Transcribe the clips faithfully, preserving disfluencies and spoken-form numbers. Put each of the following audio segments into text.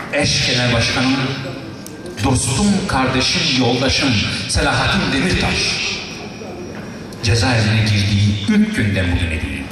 eş genel başkanım, dostum, kardeşim, yoldaşım Selahattin Demirtaş cezaevine girdiği ilk günden bugüne değil.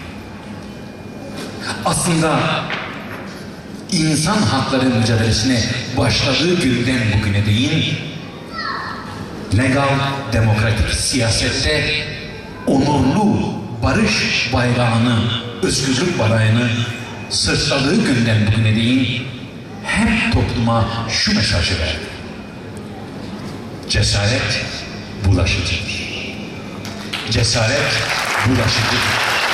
Aslında insan hakları mücadelesine başladığı günden bugüne değil, legal, demokratik siyasette onurlu barış bayrağını, özgürlük bayrağını sırtladığı günden bugüne değil, hep topluma şu mesajı verdi: cesaret bulaşıcıdır. Cesaret bulaşıcıdır.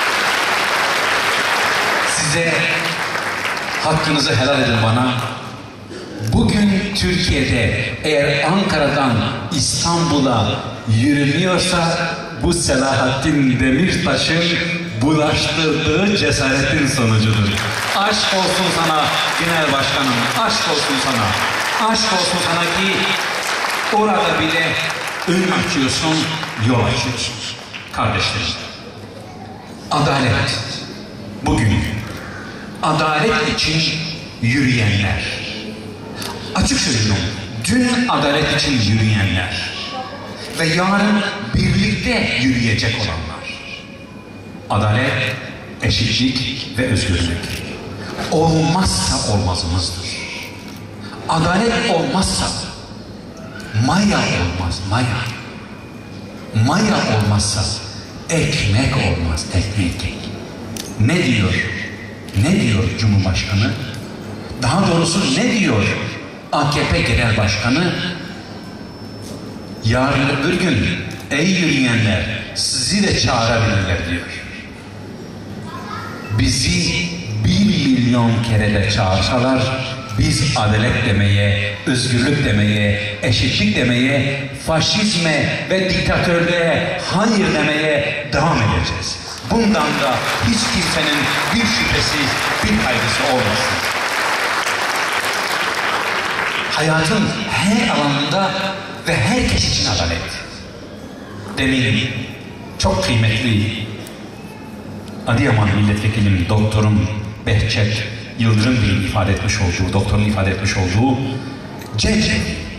Size hakkınızı helal edin bana. Bugün Türkiye'de eğer Ankara'dan İstanbul'a yürümüyorsa bu Selahattin Demirtaş'ın bulaştırdığı cesaretin sonucudur. Aşk olsun sana genel başkanım, aşk olsun sana. Aşk olsun sana ki orada bile ön açıyorsun, yol açıyorsun. Kardeşlerim, adalet bugün, adalet için yürüyenler, açık söylüyorum, dün adalet için yürüyenler ve yarın birlikte yürüyecek olanlar. Adalet, eşitlik ve özgürlük olmazsa olmazımızdır. Adalet olmazsa maya olmaz, maya. Maya olmazsa ekmek olmaz, ekmek. Ne diyor? Ne diyor Cumhurbaşkanı? Daha doğrusu ne diyor A K P Genel Başkanı? Yarın öbür gün ey yürüyenler sizi de çağırabilirler diyor. Bizi bir milyon kere de çağırsalar biz adalet demeye, özgürlük demeye, eşitlik demeye, faşizme ve diktatörlüğe hayır demeye devam edeceğiz. Bundan da hiç kimsenin bir şüphesi, bir kaygısı olmasın. Hayatın her alanında ve herkes için adalet. Demin çok kıymetli Adıyaman milletvekilim, doktorum Behçet Yıldırım Bey'in ifade etmiş olduğu, doktorun ifade etmiş olduğu Cevdet.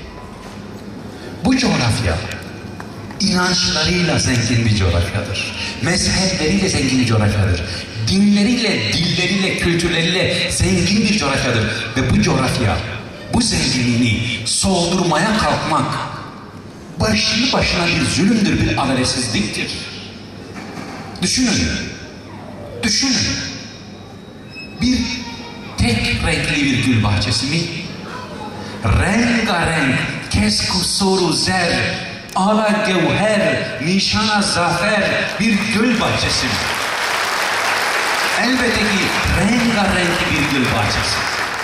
Bu coğrafya inançlarıyla zengin bir coğrafyadır. Mezhepleriyle zengin bir coğrafyadır. Dinleriyle, dilleriyle, kültürleriyle zengin bir coğrafyadır. Ve bu coğrafya, bu zenginliğini soldurmaya kalkmak başlı başına bir zulümdür, bir adaletsizliktir. Düşünün, düşünün. Bir tek renkli bir gül bahçesi mi? Rengarenk, keskusuru zer, ala gevher, nişana zafer bir gül bahçesi mi? Elbette ki rengarenk bir gül bahçesi.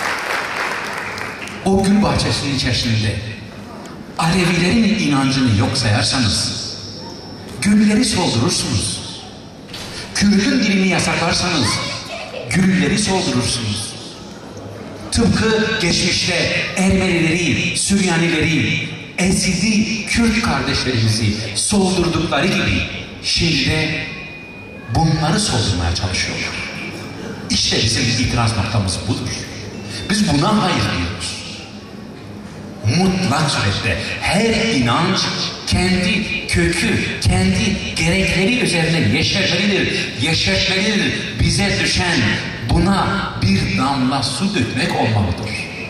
O gül bahçesinin içerisinde Alevilerin inancını yok sayarsanız, gülleri soldurursunuz. Kürt'ün dilini yasaklarsanız, gülleri soldurursunuz. Tıpkı geçmişte Ermenileri, Süryanileri, Ezidi Kürt kardeşlerimizi soldurdukları gibi şimdi de bunları soldurmaya çalışıyorlar. İşte bizim itiraz noktamız budur. Biz buna hayır diyoruz. Mutlak surette her inanç kendi kökü, kendi gerekleri üzerine yeşertmelidir, yeşertmelidir. Bize düşen buna bir damla su dökmek olmalıdır.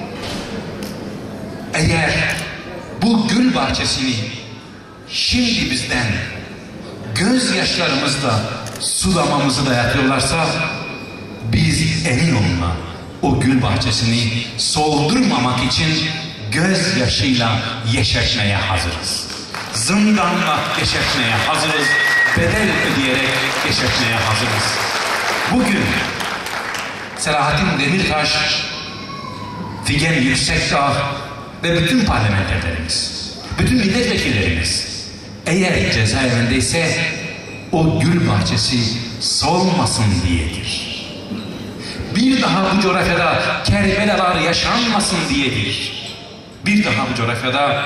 Eğer bu gül bahçesini şimdi bizden gözyaşlarımızla sulamamızı da yapıyorlarsa biz emin olma o gül bahçesini soldurmamak için gözyaşıyla yeşertmeye hazırız. Zindanla yeşertmeye hazırız. Bedel ödeyerek yeşertmeye hazırız. Bugün Selahattin Demirtaş, Figen Yüksekdağ ve bütün parlamenterlerimiz, bütün milletvekillerimiz eğer cezaevindeyse o gül bahçesi solmasın diyedir. Bir daha bu coğrafyada Kerbelalar yaşanmasın diyedir. Bir daha bu coğrafyada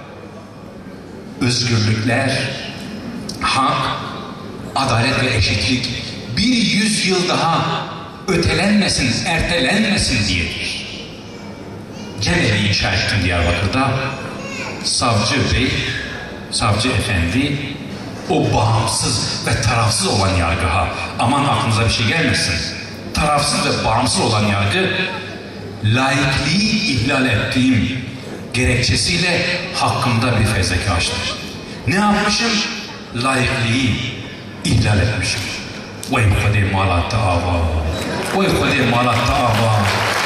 özgürlükler, hak, adalet ve eşitlik bir yüzyıl daha ötelenmesin, ertelenmesin diyedir. inşa ettim Diyarbakır'da. Savcı Bey, Savcı Efendi, o bağımsız ve tarafsız olan yargıha, aman aklınıza bir şey gelmesin, tarafsız ve bağımsız olan yargı, laikliği ihlal ettiğim gerekçesiyle hakkımda bir fezleke açtı. Ne yapmışım? Laikliği ihlal etmişim. Vay kadir malatta ava, vay kadir malatta ava.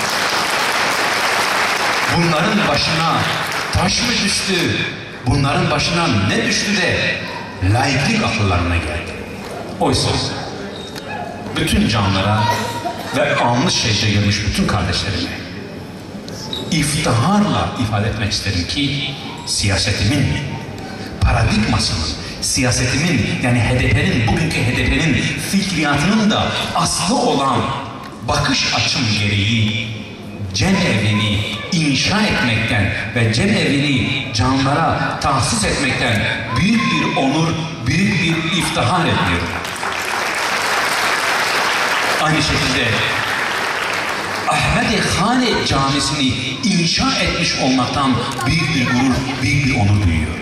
Bunların başına taş mı düştü? Bunların başına ne düştü de laiklik akıllarına geldi? Oysa bütün canlara ve alnı secde görmüş bütün kardeşlerime iftiharla ifade etmek isterim ki siyasetimin, paradigmasının, siyasetimin, yani H D P'nin, bugünkü H D P'nin fikriyatının da aslı olan bakış açım gereği cemevini inşa etmekten ve cemevini canlara tahsis etmekten büyük bir onur, büyük bir iftihar ediyorum. Aynı şekilde Ahmet-i Hane Camisi'ni inşa etmiş olmaktan büyük bir gurur, büyük bir onur duyuyorum.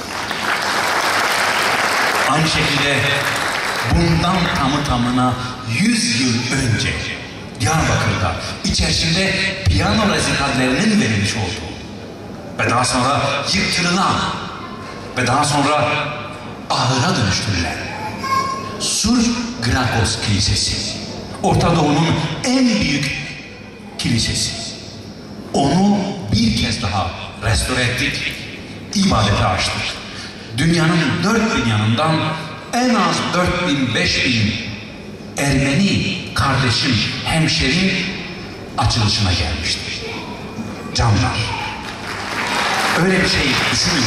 Aynı şekilde bundan tamı tamına yüz yıl önce Diyarbakır'da içerisinde piyano rezitallerinin verilmiş olduğu ve daha sonra yıktırılan ve daha sonra ahıra dönüştürülen Sur Grakos Kilisesi, Orta Doğu'nun en büyük kilisesi. Onu bir kez daha restore ettik, ibadete açtık. Dünyanın dört bin yanından en az dört bin, beş bin Ermeni kardeşim, hemşerim açılışına gelmiştir. Canlar, öyle bir şey düşünün.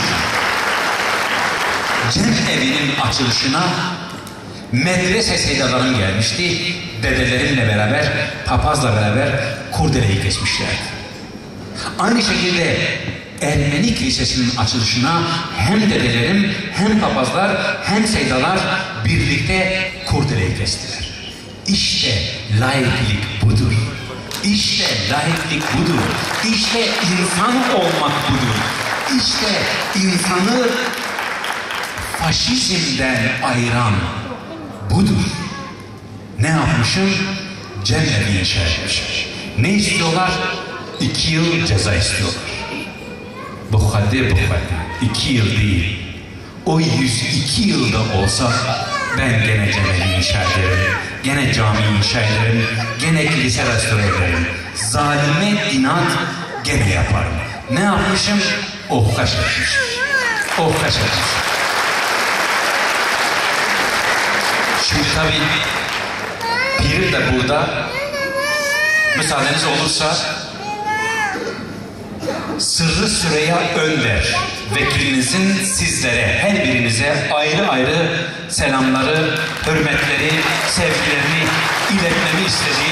Cem evinin açılışına medrese seydalarım gelmişti. Dedelerimle beraber, papazla beraber kurdeleyi kesmişlerdi. Aynı şekilde Ermeni Kilisesi'nin açılışına hem dedelerim, hem papazlar, hem seydalar birlikte kurdeleyi kestiler. İşte laiklik budur. İşte laiklik budur. İşte insan olmak budur. İşte insanı faşizmden ayıran budur. Ne yapmışım? Cemevi inşa etmişim. Ne istiyorlar? İki yıl ceza istiyorlar. Bu kadar bu kadar. İki yıl değil. O yüz iki yılda olsa ben gene cemevi inşa ederim. Gene cami inşa ederim. Gene kilise restore ederim. Zalime inat gene yaparım. Ne yapmışım? Oh kaç etmişim. Oh kaç etmişim. Şimdi tabii Piri de burada, müsaadeniz olursa Sırrı Süreyya Önder vekilinizin sizlere, her birinize ayrı ayrı selamları, hürmetleri, sevgilerini iletmemi istediği,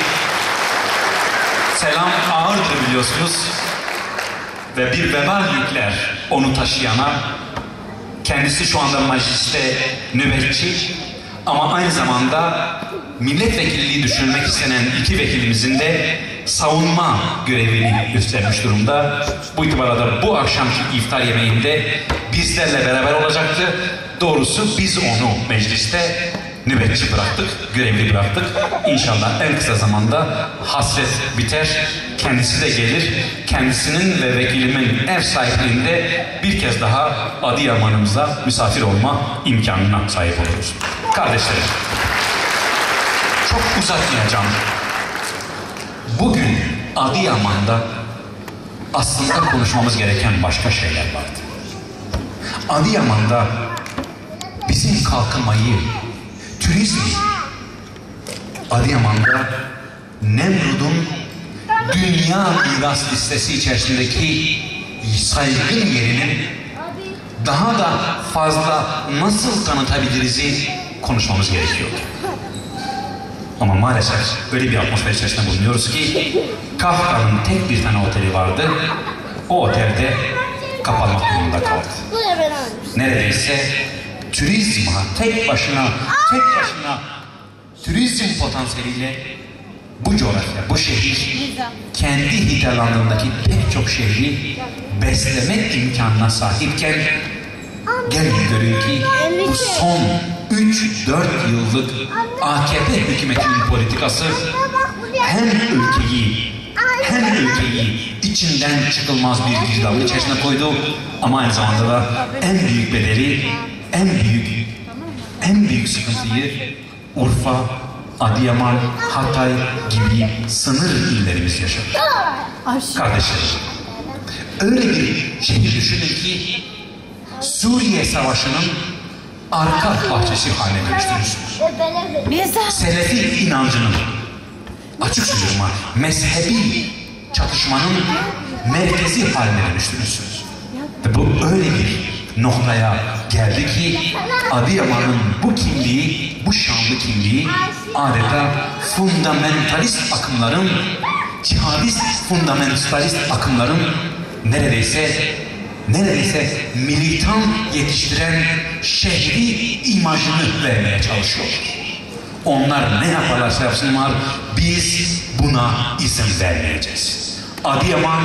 selam ağırdır biliyorsunuz ve bir vebal yükler onu taşıyana. Kendisi şu anda mecliste nöbetçi ama aynı zamanda milletvekilliği düşürmek istenen iki vekilimizin de savunma görevini göstermiş durumda. Bu itibarla bu akşamki iftar yemeğinde bizlerle beraber olacaktı. Doğrusu biz onu mecliste nöbetçi bıraktık, görevli bıraktık. İnşallah en kısa zamanda hasret biter, kendisi de gelir. Kendisinin ve vekilimin ev sahipliğinde bir kez daha Adıyaman'ımıza misafir olma imkanına sahip oluruz. Kardeşlerim, çok uzatmayacağım. Bugün Adıyaman'da aslında konuşmamız gereken başka şeyler vardı. Adıyaman'da bizim kalkınmayı, turizmi, Adıyaman'da Nemrut'un dünya miras listesi içerisindeki saygın yerinin daha da fazla nasıl tanıtabiliriz'i konuşmamız gerekiyor. Ama maalesef öyle bir atmosfer içerisinde bulunuyoruz ki Kafka'nın tek bir tane oteli vardı. O otelde kapanmak durumunda kaldı. Neredeyse turizma tek başına, tek başına turizm potansiyeliyle bu coğrafya, bu şehir kendi hinterlandındaki pek çok şehri besleme imkanına sahipken gelin görün ki bu son üç dört yıllık A K P hükümetinin politikası hem ülkeyi hem ülkeyi içinden çıkılmaz bir girdabın içerisine koydu ama aynı zamanda da en büyük bedeli, en büyük en büyük sıkıntıyı Urfa, Adıyaman, Hatay gibi sınır illerimiz yaşadı. Kardeşlerim, öyle bir şey düşünün ki Suriye Savaşı'nın arka bahçesi haline dönüştürürsünüz. Selefi inancının, açık söylüyorum ha, mezhebi çatışmanın merkezi haline dönüştürürsünüz. Ve bu öyle bir noktaya geldi ki Adıyaman'ın bu kimliği, bu şanlı kimliği adeta fundamentalist akımların, cihadist fundamentalist akımların neredeyse neredeyse militan yetiştiren şehri imajını vermeye çalışıyor. Onlar ne yaparlarsa yapsınlar, biz buna izin vermeyeceğiz. Adıyaman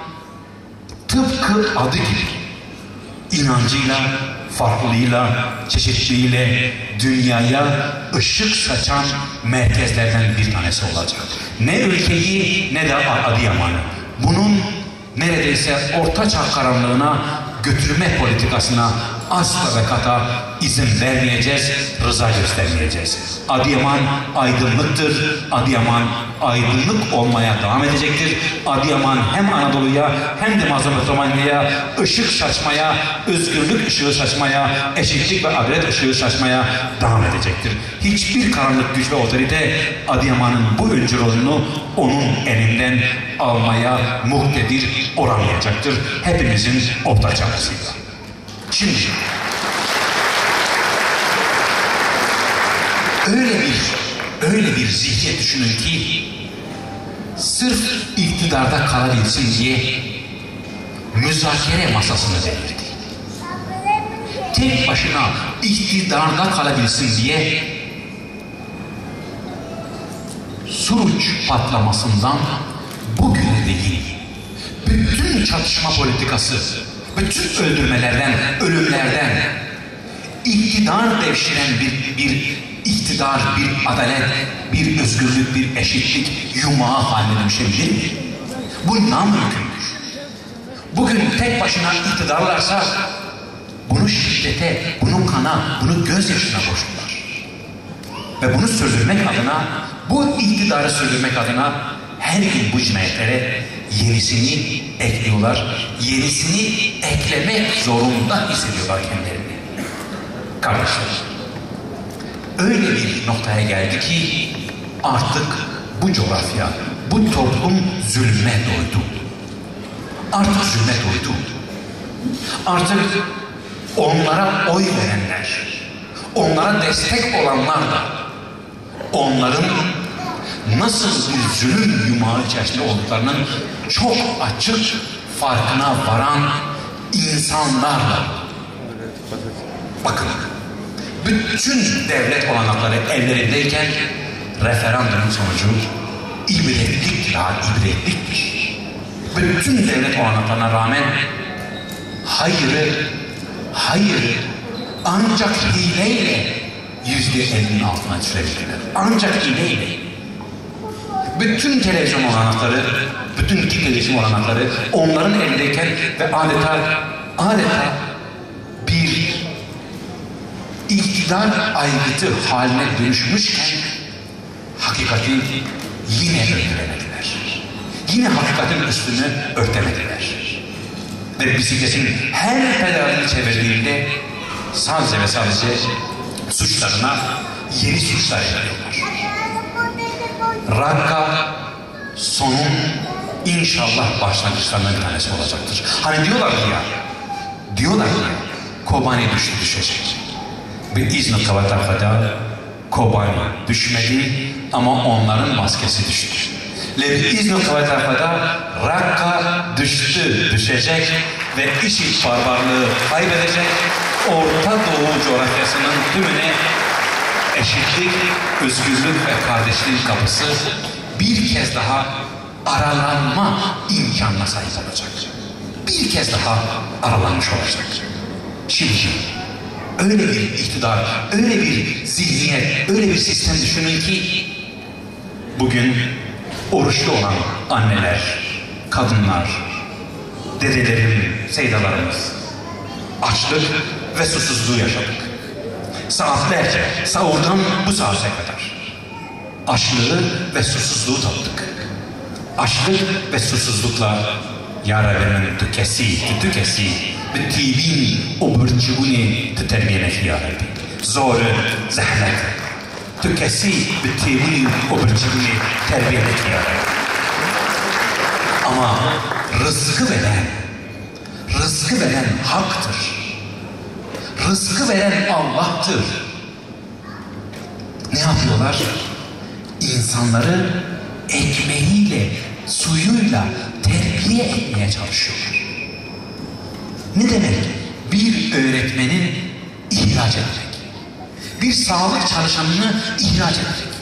tıpkı adı gibi inancıyla, farklılığıyla, çeşitliliğiyle dünyaya ışık saçan merkezlerden bir tanesi olacak. Ne ülkeyi ne de Adıyaman'ı. Bunun neredeyse ortaçağ karanlığına götürme politikasına asla ve kata izin vermeyeceğiz, rıza göstermeyeceğiz. Adıyaman aydınlıktır, Adıyaman aydınlık olmaya devam edecektir. Adıyaman hem Anadolu'ya hem de Mezopotamya'ya ışık saçmaya, özgürlük ışığı saçmaya, eşitlik ve adalet ışığı saçmaya devam edecektir. Hiçbir karanlık güç ve otorite Adıyaman'ın bu öncü rolünü onun elinden almaya muktedir olamayacaktır. Hepimizin ortak çabasıyla. Şimdi öyle bir öyle bir zihniyet düşünün ki sırf iktidarda kalabilsin diye müzakere masasını devirdi. Tek başına iktidarda kalabilsin diye Suruç patlamasından bugüne değil bütün çatışma politikası, bütün öldürmelerden, ölümlerden iktidar devşiren bir, bir iktidar, bir adalet, bir özgürlük, bir eşitlik yumağı haline dönüşebilir mi? Bu namümkündür. Bugün tek başına iktidarlarsa bunu şiddete, bunu kana, bunu gözyaşına boştular. Ve bunu sürdürmek adına, bu iktidarı sürdürmek adına her gün bu cinayetlere yenisini ekliyorlar, yenisini eklemek zorunda hissediyorlar kendilerini. Kardeşler, öyle bir noktaya geldi ki artık bu coğrafya, bu toplum zulme doydu. Artık zulme doydu. Artık onlara oy verenler, onlara destek olanlar da onların nasıl bir zulüm yumağı içerisinde olduklarının çok açık farkına varan insanlarla. Bakın, bütün devlet olanakları ellerindeyken referandumun sonucu ibretlik ya ibretlikmiş. Bütün devlet olanaklarına rağmen hayırı, hayırı ancak hileyle yüzde ellinin altına düşürebilirler. Ancak hileyle. Bütün televizyon olanakları, bütün televizyon olanakları onların elindeyken ve adeta adeta bir iktidar aygıtı haline dönüşmüşken hakikati yine öldüremediler. Yine hakikatin üstünü örtemediler. Ve bisikletin her pedalını çevirdiğinde sadece ve sadece suçlarına yeni suçlar ekliyorlar. Rakka sonun inşallah başlangıçlarından bir tanesi olacaktır. Hani diyorlar ki ya, diyorlar ki ya, Kobani düştü düşecek. Ve İzni Kavatarfa'da Kobani düşmedi ama onların maskesi düştü. Ve İzni Kavatarfa'da Rakka düştü düşecek ve IŞİD barbarlığı kaybedecek. Orta Doğu coğrafyasının tümüne eşitlik, özgürlük ve kardeşliğin kapısı bir kez daha aralanma imkanına sahip olacak. Bir kez daha aralanmış olacak. Şimdi öyle bir iktidar, öyle bir zihniyet, öyle bir sistem düşünün ki bugün oruçlu olan anneler, kadınlar, dedelerim, seydalarımız açlık ve susuzluğu yaşadık. Saatlerce, sahurdan bu saate kadar açlığı ve susuzluğu tattık. Açlık ve susuzlukla yaralarının tükesi, tükesi, bittiğin o bırçıbuni tüterbiyenek yarardı. Zoru, zahmet, tükesi, bittiğin o bırçıbuni terbiyenek yarardı. Ama rızkı veren, rızkı veren haktır. Rızkı veren Allah'tır. Ne yapıyorlar? İnsanları ekmeğiyle, suyuyla terbiye etmeye çalışıyorlar. Ne demek? Bir öğretmenin ihraç etmek. Bir sağlık çalışanını ihraç etmek.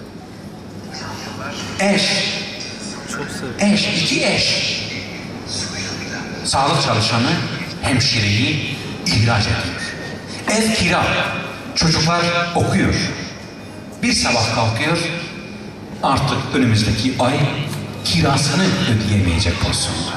Eş, eş, iki eş. Sağlık çalışanı hemşireyi ihraç ediyor. Ev kira, çocuklar okuyor. Bir sabah kalkıyor, artık önümüzdeki ay kirasını ödeyemeyecek pozisyonda.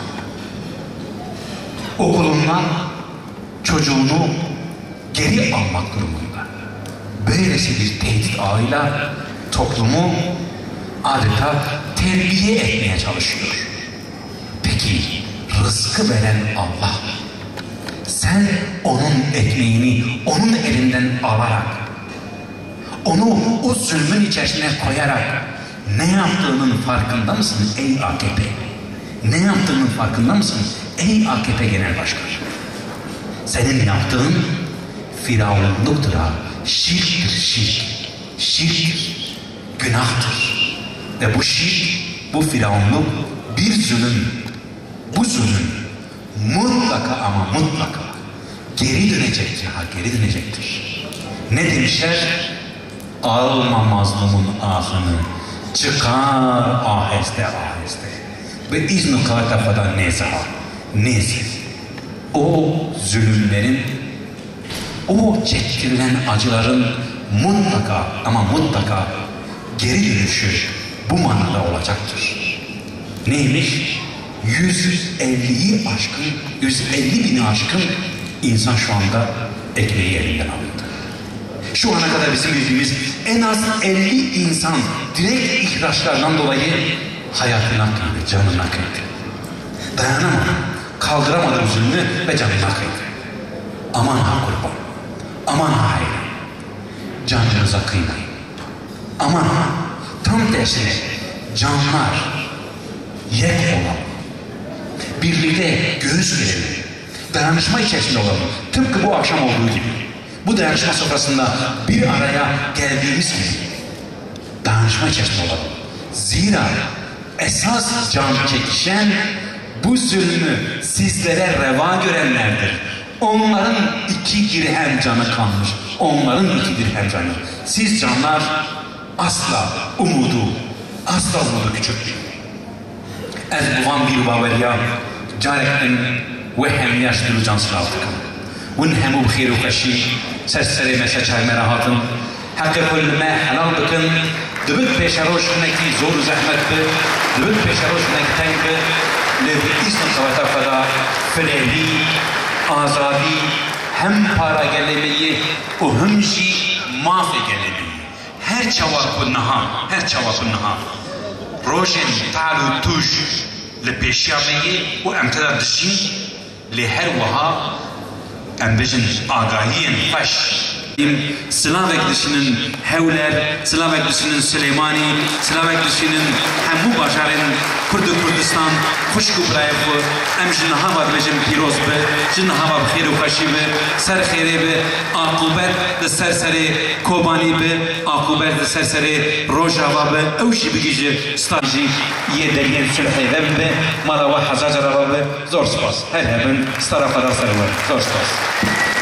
Okulundan çocuğunu geri almak durumunda. Böylesi bir tehdit ağıyla toplumu adeta terbiye etmeye çalışıyor. Peki rızkı veren Allah, sen onun ekmeğini onun elinden alarak, onu o zulmün içerisine koyarak ne yaptığının farkında mısın ey A K P? Ne yaptığının farkında mısın ey A K P Genel Başkanı? Senin yaptığın firavunluktur ha. Şirktir, şirk. Şirktir. Günahtır. Ve bu şirk, bu firavunluk bir zulüm. Bu zulüm mutlaka ama mutlaka geri dönecektir ha, geri dönecektir. Ne demişler? Alma mazlumun ahını, çıkar aheste aheste. Ve izni katafadan nezaha, nezih. O zulümlerin, o çektirilen acıların mutlaka ama mutlaka geri dönüşü bu manada olacaktır. Neymiş? yüz elliyi aşkın, yüz elli bini aşkın insan şu anda ekmeği elinden alındı. Şu ana kadar bizim bildiğimiz en az elli insan direkt ihraçlardan dolayı hayatına kıydı, canına kıydı. Dayanamadı, kaldıramadı zulmü ve canına kıydı. Aman ha kurban, aman ha hayran, canınıza kıymayın. Aman ha, tam tersine canlar yek olalım. Birlikte göğüs verelim. Dayanışma içerisinde olalım. Tıpkı bu akşam olduğu gibi. Bu dayanışma sofrasında bir araya geldiğimiz gibi dayanışma içerisinde olalım. Zira esas can çekişen bu zulmü sizlere reva görenlerdir. Onların iki dirhem canı kalmış. Onların iki dirhem canı. Siz canlar asla umudu, asla umudu küçültmeyin. Ez buvan bir baverya carekten ve hem yaşlı can sılavdıkım. Vun hemu bxiru kaşi serseri meseçay merahatın. Hakkı kullime helal bıkın. Dıbık peşaroş neki zor zahmet bi. Dıbık peşaroş neki tenk bi. Levi ism kavata fada fileli, azadi hem para gelemeyi o hımşi mafi gelemeyi. Her çavakı naha, her çavakı naha. روشن تعالوا توج لبيشامي وامتداد الشين لهروها ام بجن آگاهين فش Slavek dışının Hevler, Slavek dışının Süleymani, Slavek dışının hembu başarın Kurdu Kurdistan, Kuşku Brayfı, em jin hava bejim piroz be, jin hava bxir u xaşi be, ser xêrê be, akubet de serseri Kobani be, akubet de serseri Rojava be, ew jî bigîje stajî yê deriyên Sülheyvem be, mala we hezacara be, zor spas. Her hemin stara xwedar ser we, zor spas.